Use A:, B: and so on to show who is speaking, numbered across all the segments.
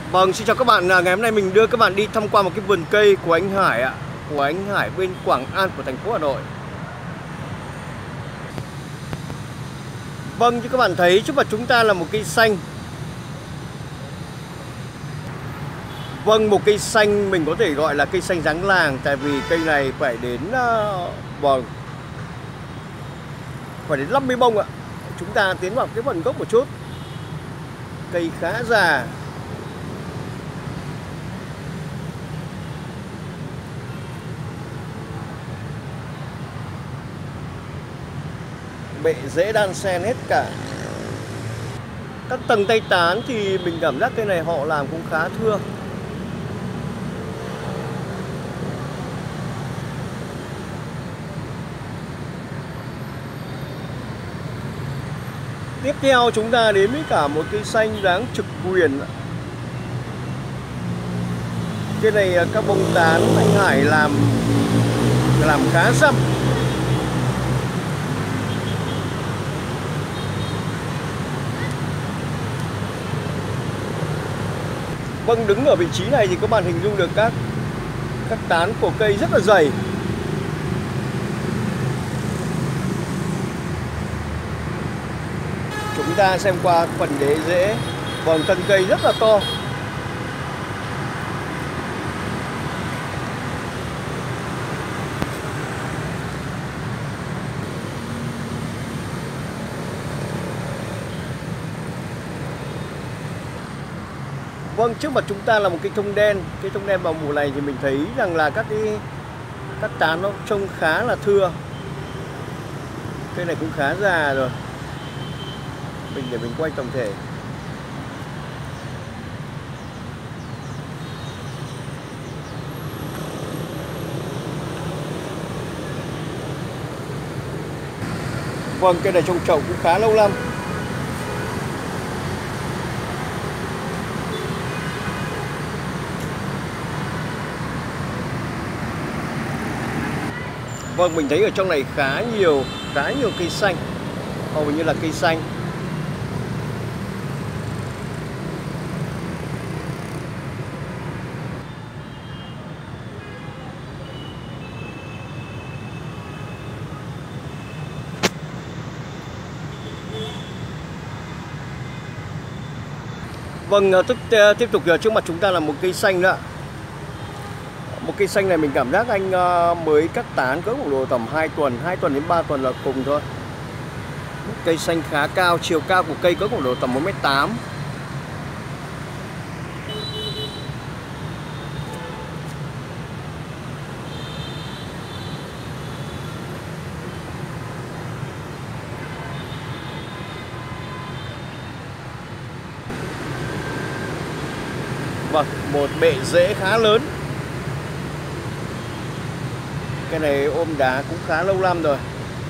A: Vâng, xin chào các bạn. Ngày hôm nay mình đưa các bạn đi tham quan một cái vườn cây của anh Hải ạ. Của anh Hải bên Quảng An của thành phố Hà Nội. Vâng, như các bạn thấy trước mặt chúng ta là một cây xanh. Vâng, một cây xanh mình có thể gọi là cây xanh giáng làng. Tại vì cây này phải đến vâng, phải đến 50 bông ạ. Chúng ta tiến vào cái phần gốc một chút. Cây khá già. Bệ rễ đan xen hết cả. Các tầng tay tán thì mình cảm giác cây này họ làm cũng khá thưa. Tiếp theo chúng ta đến với cả một cây xanh dáng trực quyền. Cây này các bông tán anh Hải làm khá rậm. Vâng, đứng ở vị trí này thì các bạn hình dung được các tán của cây rất là dày. Chúng ta xem qua phần đế rễ. Vâng, thân cây rất là to. Vâng, trước mặt chúng ta là một cây thông đen. Cây thông đen vào mùa này thì mình thấy rằng là các tán nó trông khá là thưa. Cây này cũng khá già rồi. Để mình quay tổng thể. Vâng, cây này trồng chậu cũng khá lâu năm. Vâng, mình thấy ở trong này khá nhiều cây xanh. Hầu như là cây xanh. Vâng, tiếp tục trước mặt chúng ta là một cây xanh nữa. Một cây xanh này mình cảm giác anh mới cắt tán cỡ khoảng độ tầm 2 tuần đến 3 tuần là cùng thôi. Cây xanh khá cao, chiều cao của cây cỡ khoảng độ tầm 1m8. Vâng, một bệ rễ khá lớn. Cái này ôm đá cũng khá lâu năm rồi.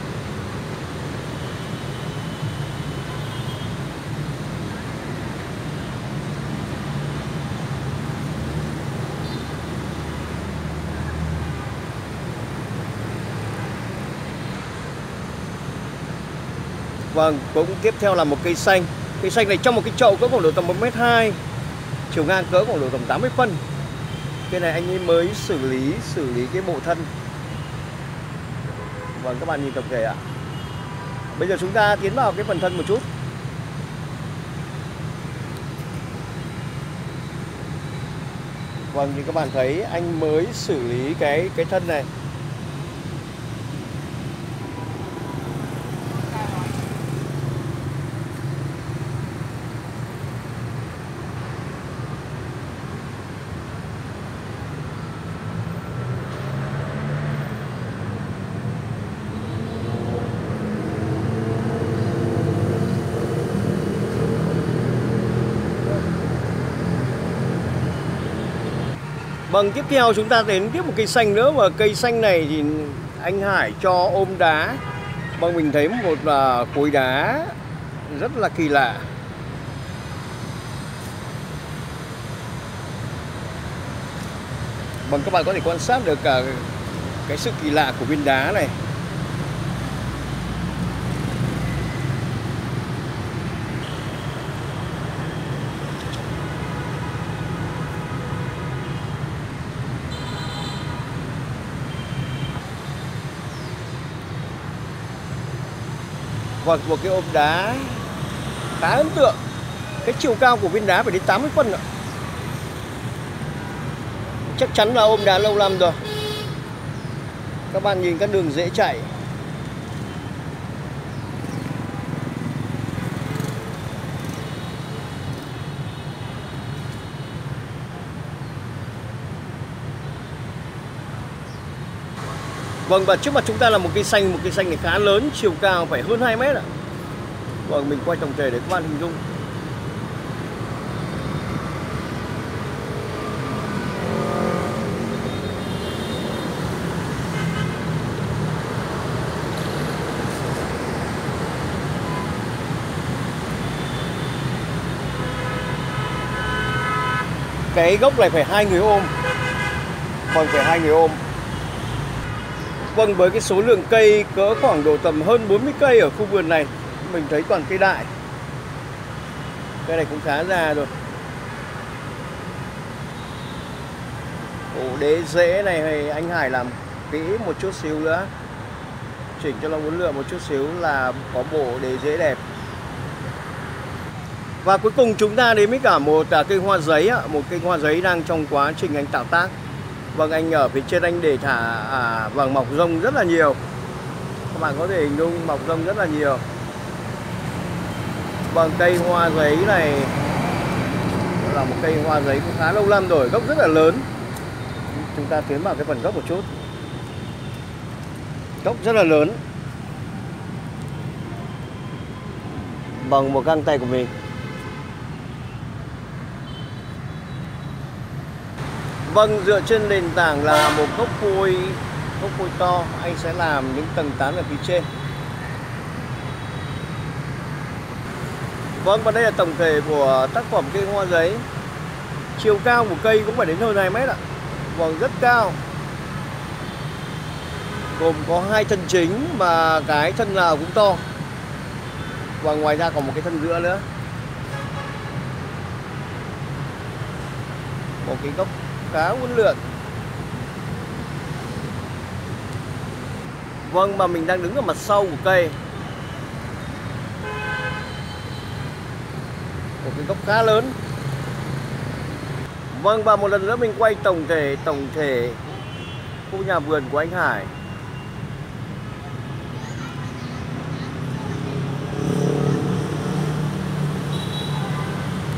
A: Vâng, cũng tiếp theo là một cây xanh. Cây xanh này trong một cái chậu cỡ khoảng độ tầm 1m2, chiều ngang cỡ khoảng độ tầm 80 phân. Cái này anh ấy mới xử lý cái bộ thân. Vâng, các bạn nhìn tổng thể ạ. Bây giờ chúng ta tiến vào cái phần thân một chút. Vâng, thì các bạn thấy anh mới xử lý cái thân này. Vâng, tiếp theo chúng ta đến tiếp một cây xanh nữa. Và cây xanh này thì anh Hải cho ôm đá. Vâng, mình thấy một khối đá rất là kỳ lạ. Vâng, các bạn có thể quan sát được cả cái sự kỳ lạ của viên đá này. Và một cái ôm đá khá ấn tượng. Cái chiều cao của viên đá phải đến 80 phân ạ. Chắc chắn là ôm đá lâu năm rồi. Các bạn nhìn các đường dễ chạy. Vâng, và trước mặt chúng ta là một cây xanh này khá lớn, chiều cao phải hơn 2 mét ạ. Vâng, mình quay tổng thể để các bạn hình dung. Cái gốc này phải 2 người ôm. Vâng, phải 2 người ôm. Vâng, với cái số lượng cây cỡ khoảng độ tầm hơn 40 cây ở khu vườn này, mình thấy toàn cây đại. Cây này cũng khá già rồi. Ổ đế rễ này thì anh Hải làm kỹ một chút xíu nữa, chỉnh cho nó uốn lượn một chút xíu là có bộ đế rễ đẹp. Và cuối cùng chúng ta đến với cả một cây hoa giấy, một cây hoa giấy đang trong quá trình anh tạo tác. Vâng, anh ở phía trên anh để thả vâng, mọc rông rất là nhiều. Các bạn có thể hình dung mọc rông rất là nhiều. Vâng, cây hoa giấy này là một cây hoa giấy cũng khá lâu năm rồi, gốc rất là lớn. Chúng ta tiến vào cái phần gốc một chút. Gốc rất là lớn, bằng một găng tay của mình. Vâng, dựa trên nền tảng là một gốc phôi to, anh sẽ làm những tầng tán ở phía trên. Vâng, và đây là tổng thể của tác phẩm cây hoa giấy. Chiều cao của cây cũng phải đến hơn 2 mét ạ. Vâng, rất cao. Gồm có 2 thân chính và cái thân nào cũng to. Và ngoài ra còn một cái thân giữa nữa. Một cái gốc khá uốn lượn. Vâng, mà mình đang đứng ở mặt sau của cây. Một cái gốc khá lớn. Vâng, và một lần nữa mình quay tổng thể khu nhà vườn của anh Hải.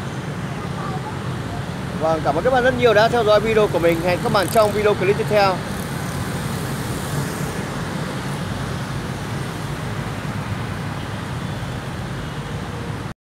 A: Vâng, cảm ơn các bạn rất nhiều đã theo dõi video của mình. Hẹn các bạn trong video clip tiếp theo.